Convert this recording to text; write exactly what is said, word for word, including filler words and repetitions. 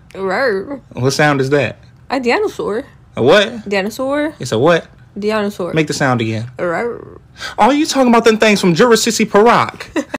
Rawr. What sound is that? A dinosaur. A what? Dinosaur. It's a what? Dinosaur. Make the sound again. Rawr. Oh, you talking about them things from Jurassic Park?